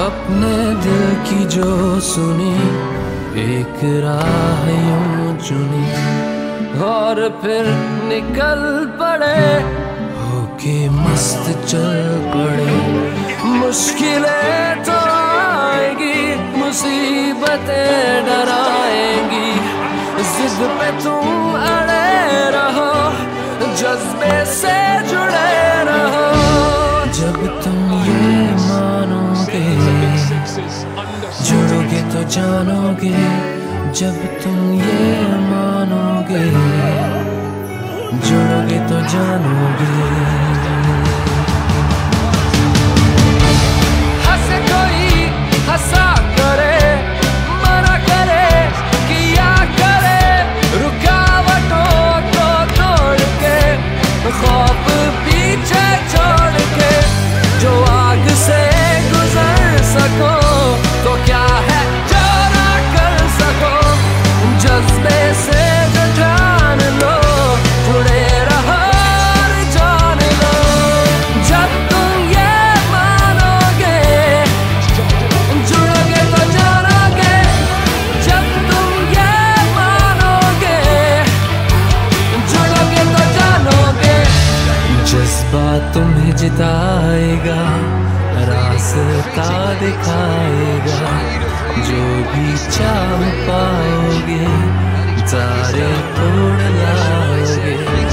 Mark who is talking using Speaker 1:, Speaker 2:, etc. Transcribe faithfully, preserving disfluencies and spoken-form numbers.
Speaker 1: अपने दिल की जो सुनी, एक राह यूं चुनी और फिर निकल पड़े, होके मस्त चल पड़े। मुश्किलें तो आएगी, मुसीबतें डराएंगी, जिद पे तुम अड़े रहो, जज्बे से जुड़े रहो। जब तुम ये मानोगे, जुड़ोगे तो जानोगे। जब तुम ये मानोगे, जुड़ोगे तो जानोगे। हंसे कोई हंसा करे, मना करे किया करे, रुकावटों को तोड़ के, खौफ पीछे छोड़ के, जो आग से गुजर सको तो क्या है जो ना कर सको। जज्बे से जो जान लो, जुड़े रहो और जान लो। जब तुम ये मानोगे, जुड़ोगे तो जानोगे। जब तुम ये मानोगे, जुड़ोगे तो जानोगे। जज्बा तुम्हें जिताएगा, रास्ता दिखाएगा, जो भी चाह पाओगे, तारे तोड़ लाओगे।